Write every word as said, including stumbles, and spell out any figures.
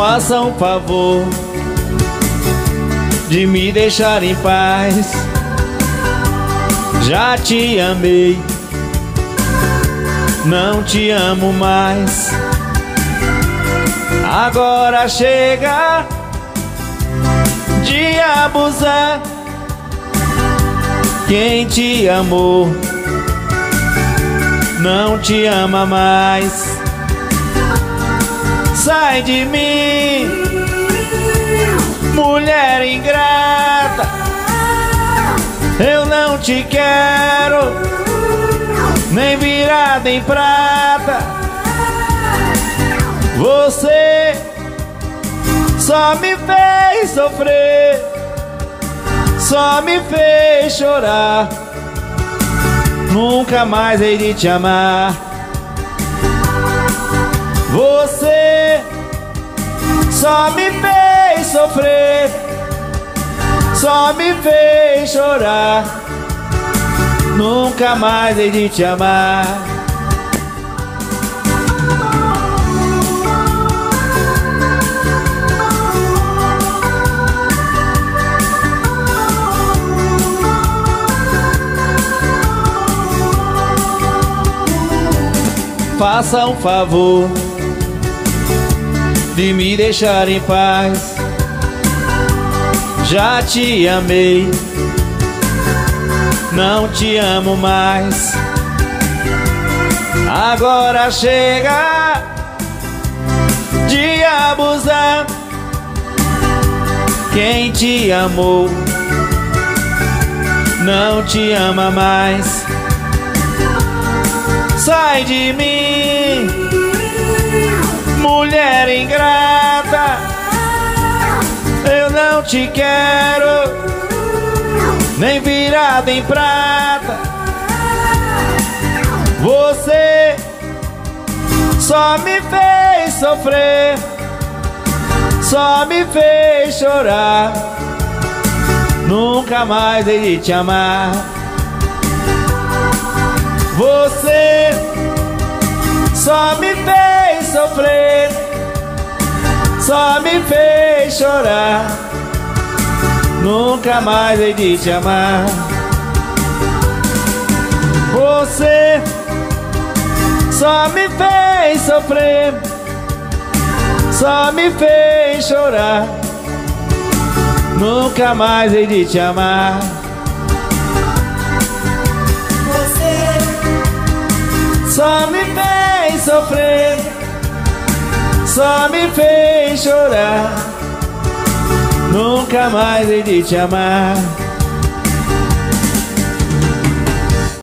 Faça um favor de me deixar em paz. Já te amei, não te amo mais. Agora chega de abusar. Quem te amou não te ama mais. Sai de mim, mulher ingrata. Eu não te quero, nem virada em prata. Você só me fez sofrer, só me fez chorar. Nunca mais hei de te amar. Você só me fez sofrer, só me fez chorar. Nunca mais hei de te amar. Faça um favor de me deixar em paz. Já te amei, não te amo mais. Agora chega de abusar. Quem te amou não te ama mais. Sai de mim, mulher ingrata. Eu não te quero, nem virada em prata. Você só me fez sofrer, só me fez chorar. Nunca mais hei de te amar. Você só me fez sofrer, só me fez chorar. Nunca mais hei de te amar. Você só me fez sofrer, só me fez chorar. Nunca mais hei de te amar. Só me fez sofrer, só me fez chorar. Nunca mais hei de te amar.